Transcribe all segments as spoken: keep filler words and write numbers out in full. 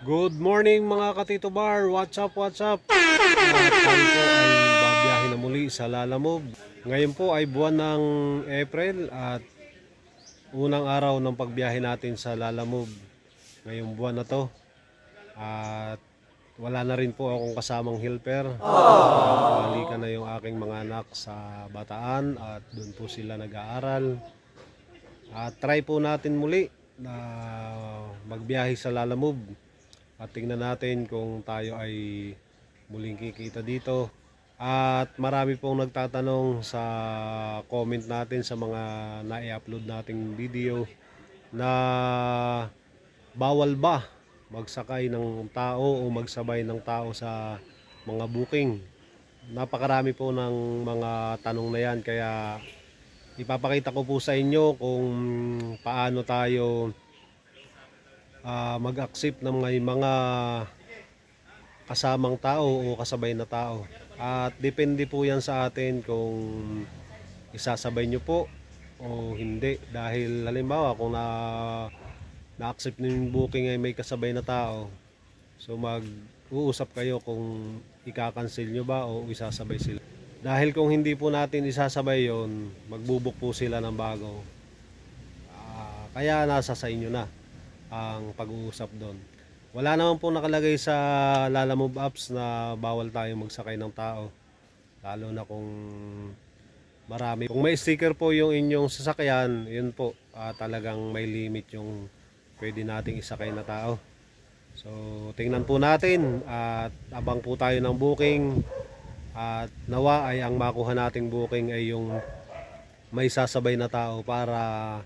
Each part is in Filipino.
Good morning mga katito bar, what's up, what's up? At tayo po ay babiyahe na muli sa Lalamove. Ngayon po ay buwan ng April at unang araw ng pagbiyahe natin sa Lalamove ngayong buwan na to. At wala na rin po akong kasamang helper. Balikan na yung aking mga anak sa Bataan at doon po sila nag-aaral. At try po natin muli na magbiyahe sa Lalamove. At tingnan natin kung tayo ay muling kikita dito. At marami pong nagtatanong sa comment natin sa mga na-i-upload nating video na bawal ba magsakay ng tao o magsabay ng tao sa mga booking. Napakarami po ng mga tanong na yan, kaya ipapakita ko po sa inyo kung paano tayo Uh, mag-accept ng may mga kasamang tao o kasabay na tao. At depende po yan sa atin kung isasabay nyo po o hindi. Dahil halimbawa kung na na-accept nyo yung booking ay may kasabay na tao, so mag-uusap kayo kung ika-cancel nyo ba o isasabay sila. Dahil kung hindi po natin isasabay yon, magbubuk po sila ng bago. Uh, kaya nasa sa inyo na ang pag-uusap doon. Wala naman po nakalagay sa Lalamove apps na bawal tayo magsakay ng tao, lalo na kung marami. Kung may sticker po yung inyong sasakyan, yun po uh, talagang may limit yung pwede nating isakay na tao. So tingnan po natin at abang po tayo ng booking, at nawa ay ang makuha nating booking ay yung may sasabay na tao para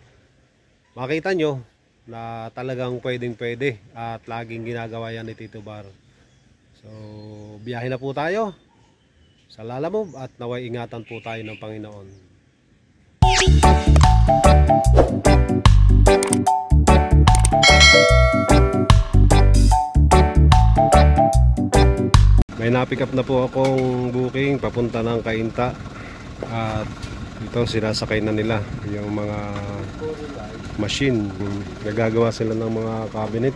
makita nyo na talagang pwedeng pwede at laging ginagawa yan ni Tito Bar. So biyahe na po tayo sa Lalamove at naway ingatan po tayo ng Panginoon. May na-pick up na po akong booking papunta ng Cainta at ito sinasakay na nila yung mga machine. Nagagawa sila ng mga cabinet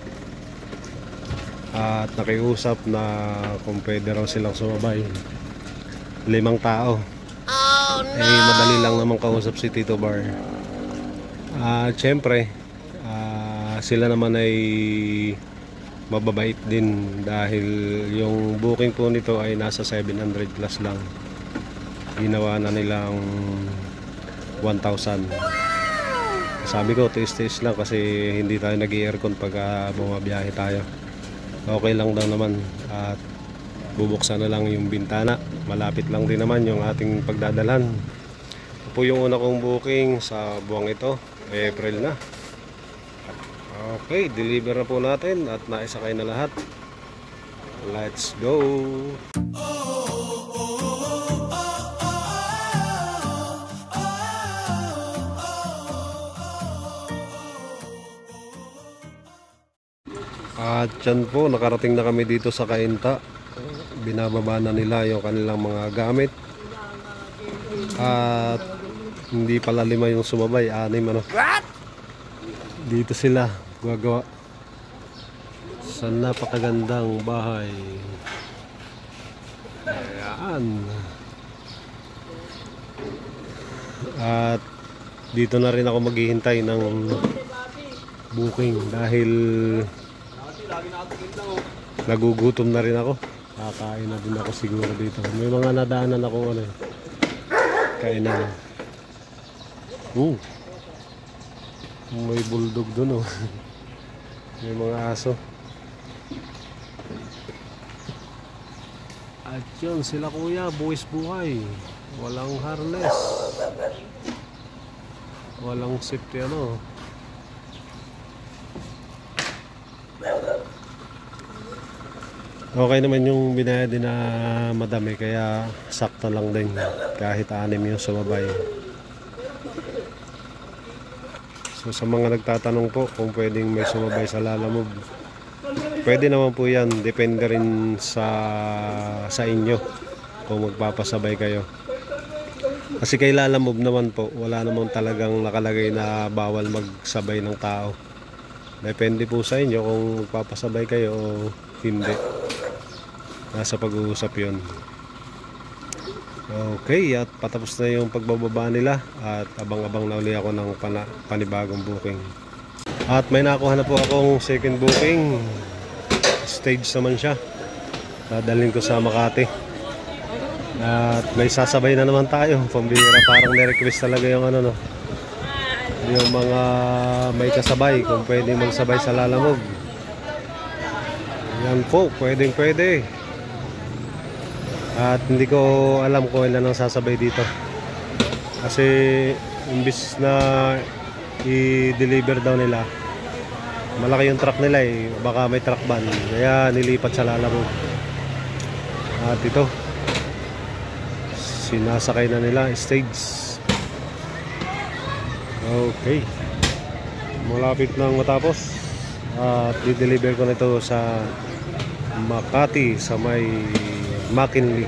at nakiusap na kung pwede raw silang sumabay. Limang tao. Oh, no! Eh madali lang naman kausap si Tito Bar. At uh, syempre uh, sila naman ay mababait din dahil yung booking po nito ay nasa seven hundred plus lang. Ginawa na nilang one thousand. Sabi ko tiis-tiis lang kasi hindi tayo nag-i-aircon pag uh, bumabiyahe tayo. Okay lang daw naman at bubuksan na lang yung bintana. Malapit lang din naman yung ating pagdadalan. Ito po yung una kong booking sa buwang ito, April na. Okay, deliver na po natin at naisakay na lahat. Let's go! At yan po, nakarating na kami dito sa Cainta. Binababa na nila yung kanilang mga gamit. At hindi pala lima yung sumabay, anim ano. Dito sila gagawa sa napakagandang bahay. Ayan. At dito na rin ako maghihintay ng booking dahil nagugutom na rin ako. Kakain na din ako siguro dito. May mga nadaanan ako ano, kainan. Uh, may bulldog dun oh. May mga aso. At yun sila kuya, buwis buhay. Walang harness, walang safety ano. Okay naman yung binayad din na madami, kaya sakto lang din kahit anim yung sumabay. So sa mga nagtatanong po kung pwedeng may sumabay sa Lalamove, pwede naman po yan, depende rin sa sa inyo kung magpapasabay kayo. Kasi kay Lalamove naman po, wala naman talagang nakalagay na bawal magsabay ng tao. Depende po sa inyo kung magpapasabay kayo o hindi. Nasa pag-uusap yun. Okay, at patapos na yung pagbababa nila at abang-abang na uli ako ng pana, panibagong booking. At may nakuha na po akong second booking. Stage naman siya. Dadalhin ko sa Makati. At may sasabay na naman tayo. Pambihira, parang na-request talaga yung ano no. Yung mga may kasabay kung pwede magsabay sa Lalamove. Yan po, pwedeng pwede. At hindi ko alam kung ilan ang sasabay dito. Kasi imbis na i-deliver daw nila, malaki yung truck nila eh. Baka may truck ban. Kaya nilipat sa Lalamove. At ito, sinasakay na nila stage. Okay, malapit nang matapos. At i-deliver ko nito sa Makati sa may McKinley.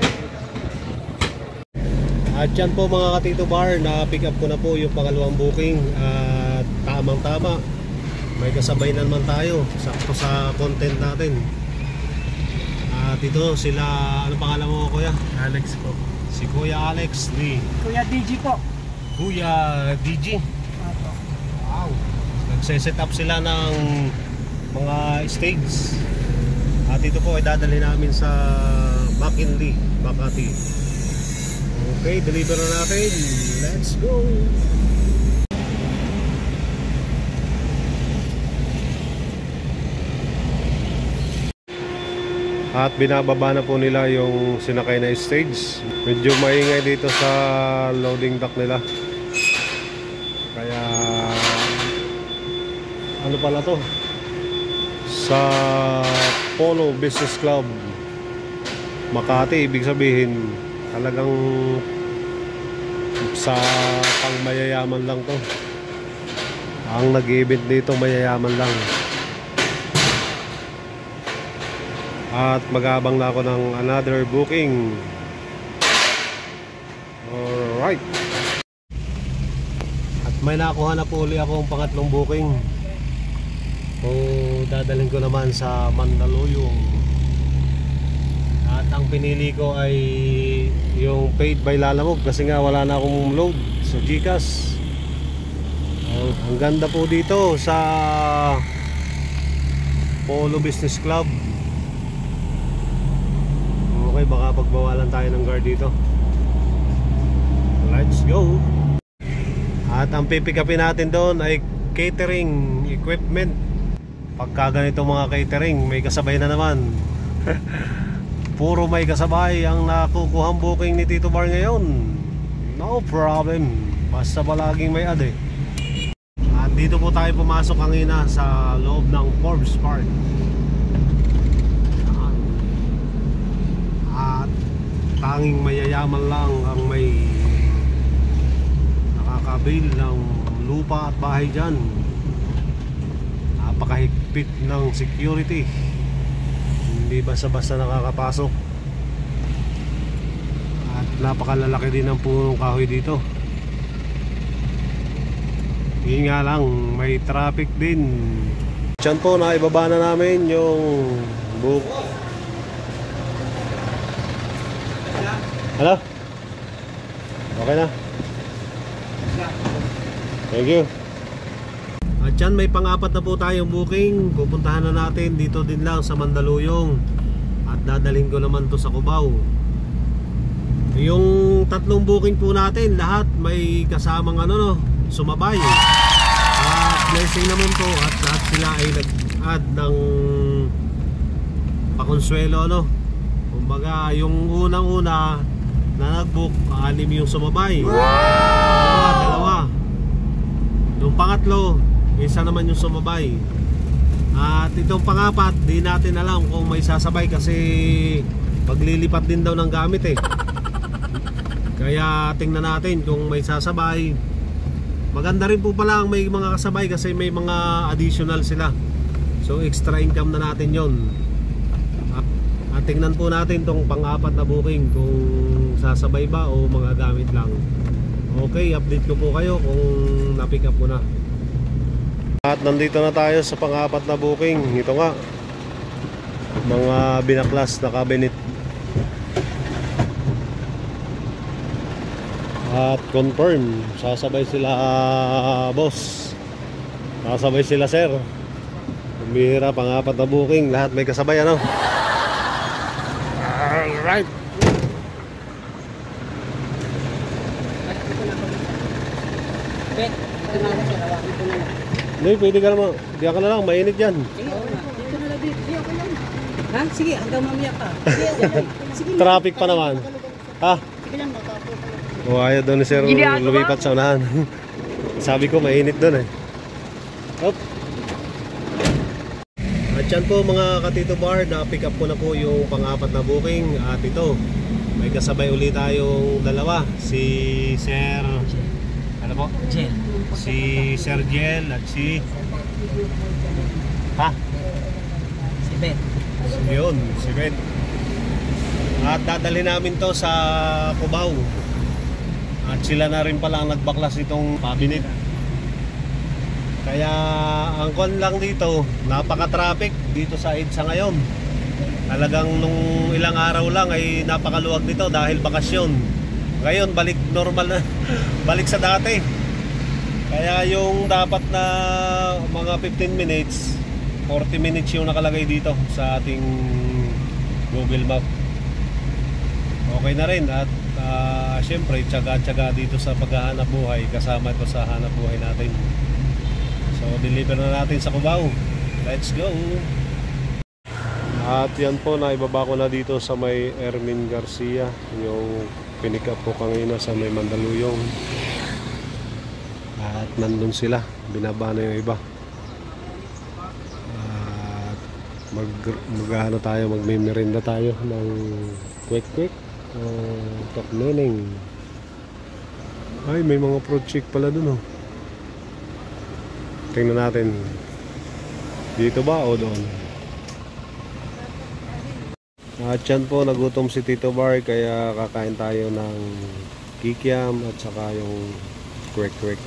At yan po mga Katito Bar, na pick up ko na po yung pangalawang booking. At tamang tama, may kasabay na naman tayo sakto sa content natin. At ito sila, ano pangalan mo kuya? Alex po. Si Kuya Alex ni Kuya D G po. Kuya D G. Apo. Wow, nagse-set up sila ng mga stage. At ito po ay dadalhin namin sa McKinley, Makati. Okay, deliver na natin. Let's go. At binababa na po nila yung sinakay na stage. Medyo maingay dito sa loading dock nila. Kaya ano pala to? Sa Polo Business Club Makati, ibig sabihin talagang sa pang mayayaman lang to. Ang nag-event dito mayayaman lang. At mag-aabang na ako ng another booking. Alright. At may nakuha na po uli akong pangatlong booking. Kung dadalhin ko naman sa Mandaluyong. At ang pinili ko ay yung paid by Lalamove kasi nga wala na akong load sa Gcash. Ang, ang ganda po dito sa Polo Business Club. Okay, baka pagbawalan tayo ng guard dito. Let's go. At ang pipikapin natin doon ay catering equipment. Pagka ganito mga catering, may kasabay na naman. Puro may kasabay ang nakukuhang booking ni Tito Bar ngayon. No problem. Basta palaging may ad eh. At dito po tayo pumasok ang ina sa loob ng Forbes Park. At tanging mayayaman lang ang may nakakabil ng lupa at bahay dyan. Napakahigpit ng security. Hindi basta-basta nakakapasok. At napakalalaki din ng punong kahoy dito. Yun nga lang, may traffic din. Diyan po, naibaba na namin yung book. Hello? Okay na? Thank you. At dyan may pang-apat na po tayong booking. Pupuntahan na natin dito din lang sa Mandaluyong. At dadalhin ko naman to sa Cubao. Yung tatlong booking po natin, lahat may kasamang ano no, sumabay. At blessing naman po at lahat sila ay nag-add ng pakonsuelo no. Kumbaga yung unang-una na nag-book, anim yung sumabay. Wow! Dalawa, dalawa. Yung pangatlo, isa naman yung sumabay. At itong pangapat, di natin alam kung may sasabay kasi paglilipat din daw ng gamit eh. Kaya tingnan natin kung may sasabay. Maganda rin po pala ang may mga kasabay kasi may mga additional sila. So extra income na natin yon. At, at tingnan po natin tong pang-apat na booking kung sasabay ba o mga gamit lang. Okay, update ko po kayo kung na-pick up ko na. At nandito na tayo sa pang-apat na booking. Ito nga, mga binaklas na cabinet. At confirm, sasabay sila boss, sasabay sila sir. Bumihira, pang-apat na booking, lahat may kasabay, ano? Alright. Hindi, pwede ka naman. Diyan ka na lang, mainit yan. Ha? Sige, hanggang mamaya pa. Sige, Traffic pa naman. Ha? sige lang, matapos. O, ayaw doon ni sir lumipat sa unahan. Sabi ko, mainit doon eh. Hop. At yan po mga katito bar, na-pick up ko na po yung pang-apat na booking. At ito, may kasabay ulit tayong dalawa. Si Sir... Ano po? Jel. Si Sir Jel at si... Ha? Si Ben. So, yun, si Ben. At dadali namin to sa Cubao. At sila na rin pala ang nagbaklas itong cabinet. Kaya ang kon lang dito, napaka-traffic dito sa EDSA ngayon. Talagang nung ilang araw lang ay napakaluwag nito dahil bakasyon. Ngayon balik normal na, balik sa dati. Kaya yung dapat na mga fifteen minutes, forty minutes yung nakalagay dito sa ating Google Map. Okay na rin at uh, syempre tsaga-tsaga dito sa paghahanap buhay, kasama ito sa hanap buhay natin. So deliver na natin sa Cubao. Let's go. At yan po, naibaba ko na dito sa may Ermin Garcia, yung pinick up ko kanina sa may Mandaluyong. At nandun sila, binaba na yung iba. At mag maghahano tayo, magme-merienda tayo ng quick quick o top neneng. Ay, may mga fruit shake pala dun oh. Tingnan natin, dito ba o doon? At yan po, nagutom si Tito Bar, kaya kakain tayo ng kikiam at saka yung quick quick.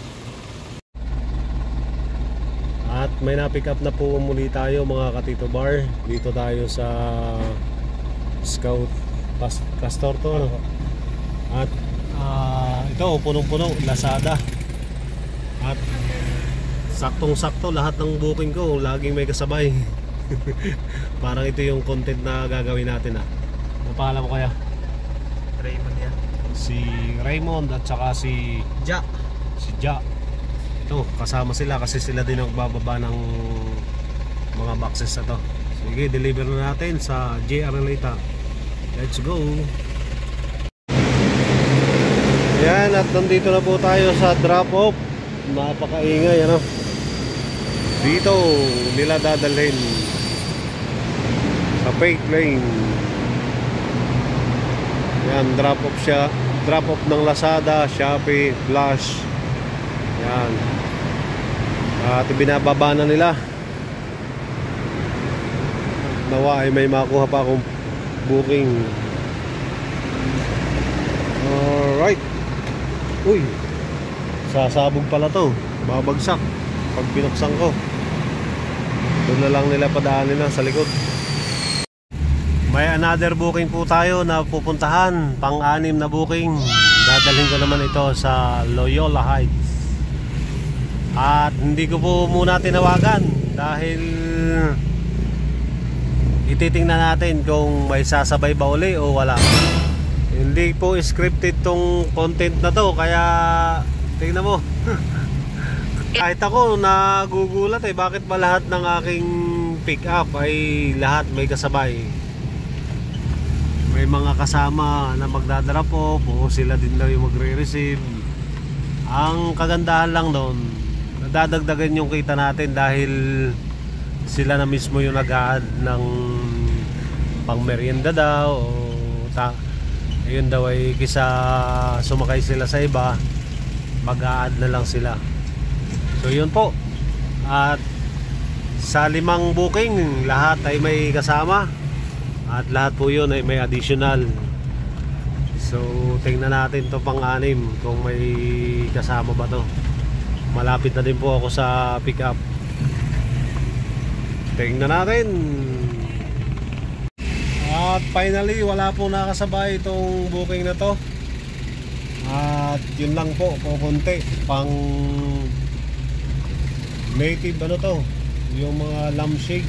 At may na-pick up na po muli tayo mga ka-Tito Bar. Dito tayo sa Scout Castor to, ano? At uh, ito, punong-puno, Lazada. At saktong-sakto lahat ng booking ko, laging may kasabay. Parang ito yung content na gagawin natin ah. Ano pangalan mo kaya? Raymond yan. Si Raymond at saka si Ja. Si Ja. Ito, kasama sila kasi sila din ang bababa ng mga boxes na to. Sige, deliver na natin sa J R Lita. Let's go. Yan, at nandito na po tayo sa drop off. Napakaingay, ano? Dito nila dadalhin sa fake lane. Yan, drop off siya. Drop off ng Lazada, Shopee, Flash. Yan. At binababa na nila. Nawa ay may makuha pa akong booking. Alright. Uy, sasabog pala to. Babagsak pag binuksan ko. Doon na lang nila padaanin na sa likod. May another booking po tayo na pupuntahan, pang-anim na booking. Dadalhin ko naman ito sa Loyola Heights. At hindi ko po muna tinawagan dahil ititingnan natin kung may sasabay ba uli o wala. Hindi po scripted tong content na to, kaya tingnan mo. Kahit ako nagugulat eh, bakit ba lahat ng aking pick up ay lahat may kasabay. May mga kasama na magdadrop off o sila din daw yung magre-receive. Ang kagandahan lang doon, nadadagdagan yung kita natin dahil sila na mismo yung nag-a-add ng pang merienda daw o ta ayun daw ay kisa sumakay sila sa iba, mag-a-add na lang sila. So yun po. At sa limang booking, lahat ay may kasama. At lahat po yun ay may additional. So tingnan natin to pang-anim kung may kasama ba to. malapit na din po ako sa pick up. Tingnan natin. At finally, wala po nakasabay itong booking na to. At yun lang po, kukunti pang native ano to, yung mga lampshade.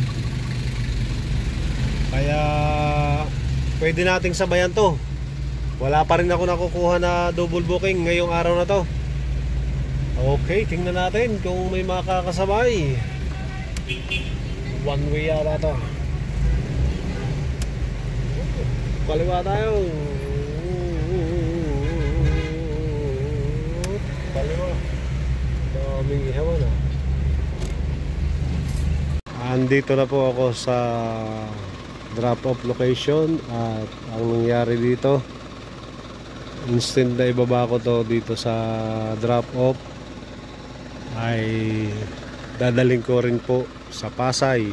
Kaya pwede nating sabayan to. Wala pa rin ako nakukuha na double booking ngayong araw na to. Okay, tingnan natin kung may makakasabay. One way yata to. Kaliwa tayo. Kaliwa. Daming ihawan ah. Andito na po ako sa drop-off location. At ang nangyari dito, instant na ibaba ko to dito sa drop-off, ay dadaling ko rin po sa Pasay.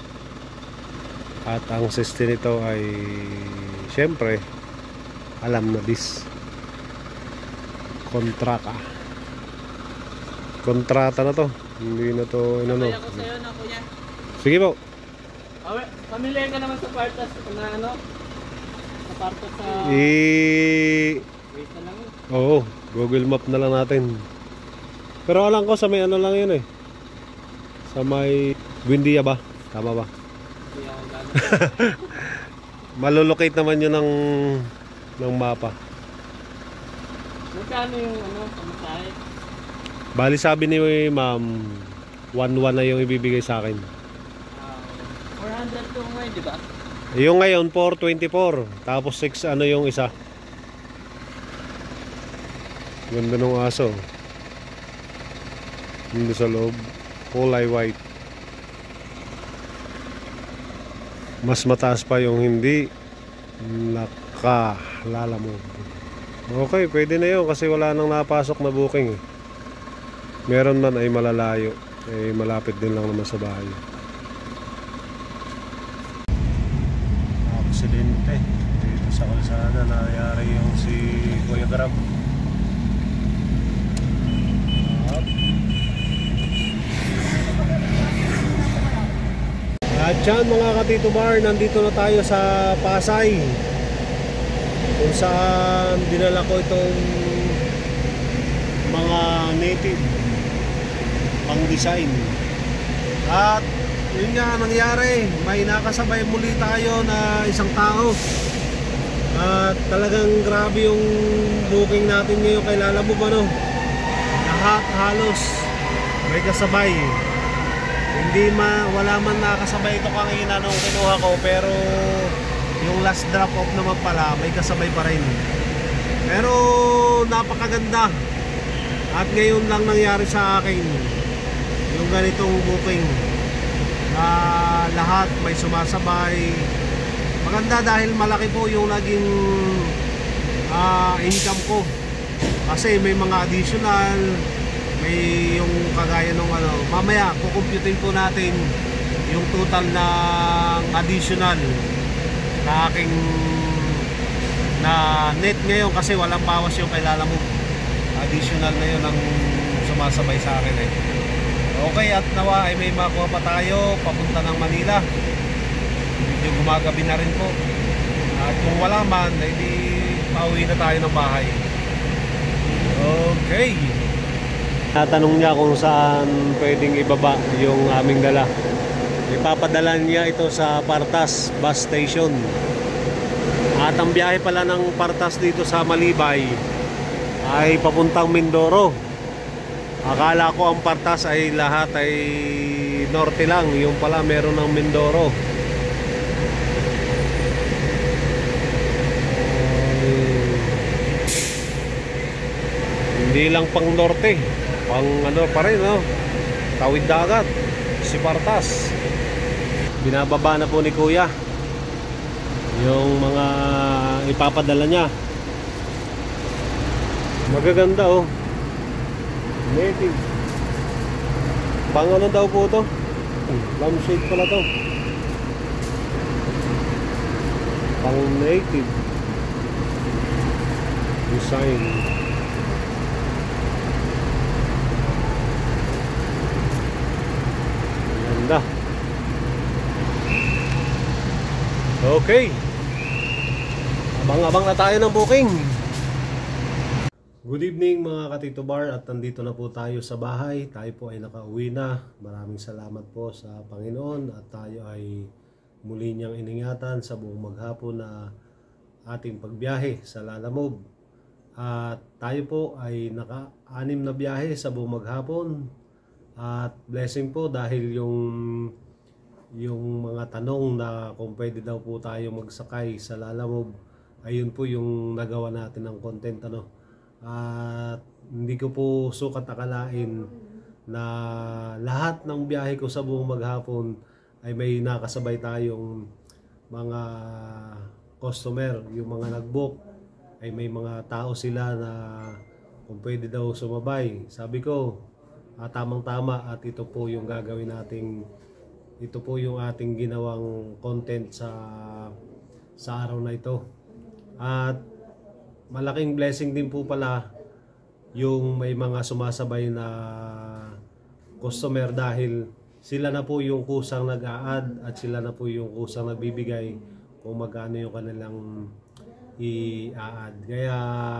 At ang system nito ay syempre alam na this kontrata kontrata na to, hindi na to ano no. Ako sa'yo na kuya. Sige po. Okay, pamilya ka naman sa partas na ano? Sa partas sa... I... Wait na lang. Oo, Google Map na lang natin. Pero alam ko sa may ano lang yun eh. Sa may Buendia ba? Tama ba? Hindi ako gano'n. Malolocate naman yun ng, ng mapa. Magkano yung ano, pamasahe? Bali sabi ni ma'am, one one na yung ibibigay sa akin. Uh, four hundred to ngayon, di ba? Yung ngayon, four twenty-four. Tapos six ano yung isa. Ganda ng aso. Hindi sa loob. Kulay white. Mas mataas pa yung hindi nakalala mo. Okay, pwede na yun kasi wala nang napasok na booking eh. Meron man ay malalayo, eh malapit din lang naman sa bahay. Aksidente dito sa kalsada, nangyari yung si Kuya Grab. Up. At yan mga katito bar, nandito na tayo sa Pasay, kung saan dinala ko itong mga native pang design. At yun nga nangyari, may nakasabay muli tayo na isang tao. At talagang grabe yung booking natin ngayon kay Lalamove ano. Lahat halos may kasabay. Hindi ma, wala man nakasabay ito kanina nung kinuha ko, pero yung last drop off naman pala may kasabay pa rin. Pero napakaganda. At ngayon lang nangyari sa akin yung ganitong booking na lahat may sumasabay. Maganda dahil malaki po yung naging uh, income ko, kasi may mga additional, may yung kagaya nung ano, mamaya kukumputin po natin yung total ng additional na aking na net ngayon, kasi walang bawas yung kay Lalamove. Additional na yun ang sumasabay sa akin eh. Okay, at nawa ay may makuha pa tayo papunta ng Manila. Medyo gumagabi na rin po. At kung wala man, hindi pauwi na tayo ng bahay. Okay. Natanong niya kung saan pwedeng ibaba yung aming dala. Ipapadala niya ito sa Partas bus station. At ang biyahe pala ng Partas dito sa Malibay ay papuntang Mindoro. Akala ko ang Partas ay lahat ay norte lang, yung pala meron ng Mindoro. Um, hindi lang pang norte, pang ano pa rin, no? Tawid dagat, si Partas. Binababa na po ni Kuya yung mga ipapadala niya. Magaganda oh. Native. Pang ano daw po to? Lampshade pala to. Pang native design. Ganda. Okay. Abang-abang na tayo ng booking. Good evening mga Katito Bar, at nandito na po tayo sa bahay. Tayo po ay nakauwi na. Maraming salamat po sa Panginoon at tayo ay muli niyang iningatan sa buong maghapon na ating pagbiyahe sa Lalamove. At tayo po ay naka-anim na biyahe sa buong maghapon. At blessing po dahil yung yung mga tanong na kung pwede daw po tayo magsakay sa Lalamove, ayun po yung nagawa natin ng content ano. At hindi ko po sukat akalain na lahat ng biyahe ko sa buong maghapon ay may nakasabay tayong mga customer, yung mga nag-book ay may mga tao sila na kung pwede daw sumabay. Sabi ko, ah, tamang-tama at ito po yung gagawin nating ito po yung ating ginawang content sa sa araw na ito. At malaking blessing din po pala yung may mga sumasabay na customer dahil sila na po yung kusang nag-a-add at sila na po yung kusang nagbibigay kung magkano yung kanilang i-add. Kaya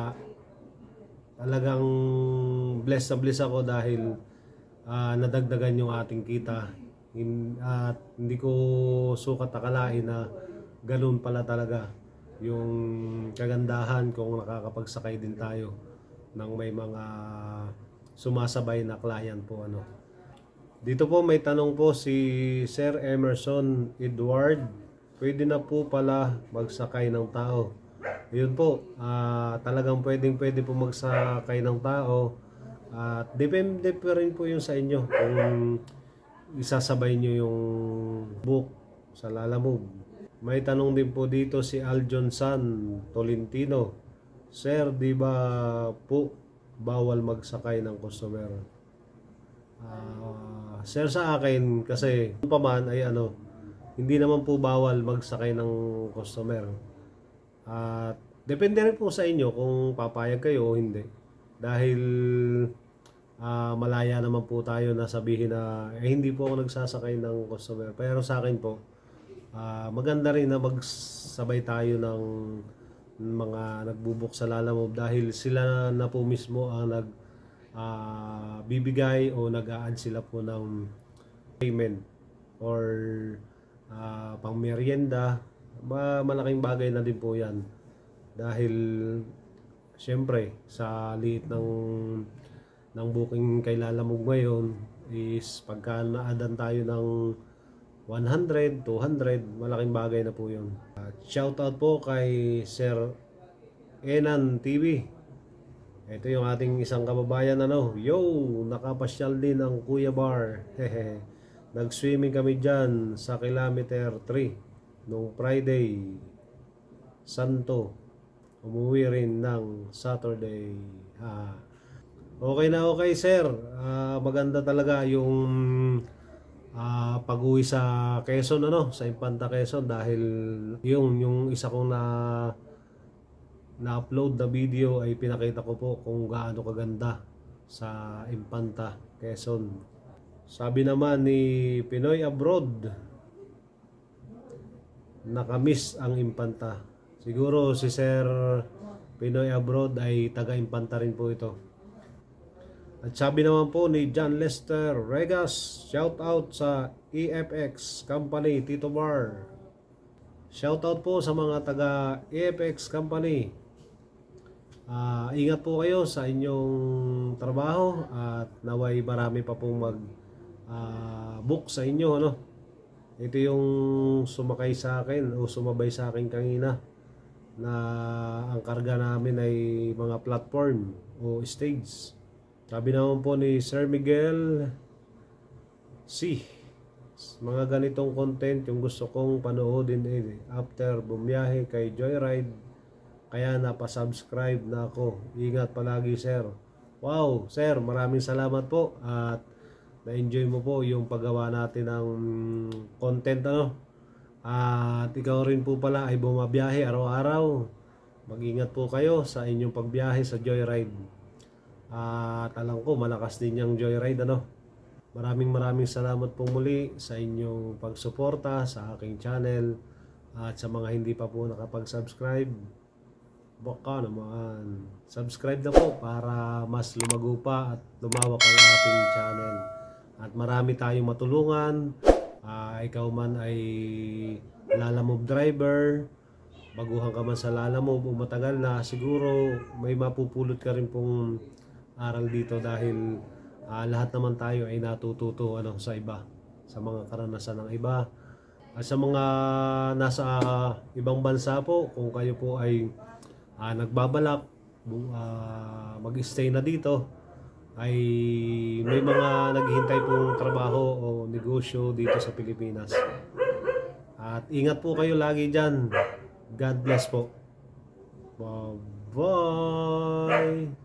talagang blessed na blessed ako dahil uh, nadagdagan yung ating kita. In, at hindi ko sukat akalain na ganun pala talaga yung kagandahan kung nakakapagsakay din tayo ng may mga sumasabay na client po ano. Dito po may tanong po si Sir Emerson Edward, pwede na po pala magsakay ng tao? Ayun po, uh, talagang pwedeng pwede po magsakay ng tao at depende pa rin po yung sa inyo kung isasabay nyo yung book sa Lalamove. May tanong din po dito si Aljon San Tolentino, Sir, di ba po bawal magsakay ng customer? Uh, sir, sa akin kasi pa man ay ano, hindi naman po bawal magsakay ng customer. At uh, depende rin po sa inyo kung papayag kayo o hindi. Dahil Uh, malaya naman po tayo na sabihin na eh, hindi po ako nagsasakay ng customer. Pero sa akin po, uh, maganda rin na magsabay tayo ng mga nagbubuk sa Lalamove dahil sila na po mismo ang nag uh, bibigay o nag-a-add sila po ng payment or uh, pang merienda. Ba, malaking bagay na din po yan dahil syempre sa liit ng ng booking kay Lalamove ngayon is pagka na-addan tayo ng one hundred, two hundred, malaking bagay na po yun. Uh, shout out po kay Sir Enan T V. Ito yung ating isang kababayan ano. Yo, nakapasyal din ang Kuya Bar. Nag-swimming kami dyan sa kilometer three nung Friday. Santo. Umuwi rin ng Saturday. Ah, okay na okay sir, uh, maganda talaga yung uh, pag-uwi sa Quezon ano, sa Impanta Quezon dahil yung yung isa kong na na-upload na video ay pinakita ko po kung gaano kaganda sa Impanta Quezon. Sabi naman ni Pinoy Abroad, nakamiss ang Impanta. Siguro si Sir Pinoy Abroad ay taga Impanta rin po ito. At sabi naman po ni John Lester Regas, shout out sa E F X Company, Tito Bar. Shout out po sa mga taga E F X Company. Uh, ingat po kayo sa inyong trabaho at naway marami pa pong mag uh, book sa inyo ano. Ito yung sumakay sa akin o sumabay sa akin kanina na ang karga namin ay mga platform o stage. Sabi naman po ni Sir Miguel C, mga ganitong content yung gusto kong panoodin eh, after bumiyahe kay Joyride, kaya napasubscribe na ako. Ingat palagi sir. Wow sir, maraming salamat po at na-enjoy mo po yung paggawa natin ng content ano. At ikaw rin po pala ay bumabiyahe araw-araw. Mag-ingat po kayo sa inyong pagbiyahe sa Joyride. At alam ko malakas din yung Joyride ano. Maraming maraming salamat po muli sa inyong pagsuporta sa aking channel at sa mga hindi pa po nakapag-subscribe. Baka naman, subscribe na po para mas lumago pa at lumawak ang ating channel. At marami tayong matulungan. Uh, ikaw man ay lalamove driver, baguhan ka man sa lalamove o matagal na, siguro may mapupulot ka rin pong aral dito dahil uh, lahat naman tayo ay natututo ano, sa iba, sa mga karanasan ng iba. At sa mga nasa uh, ibang bansa po, kung kayo po ay uh, nagbabalak uh, mag-stay na dito, ay may mga naghihintay pong trabaho o negosyo dito sa Pilipinas. At ingat po kayo lagi dyan. God bless po. Bye-bye.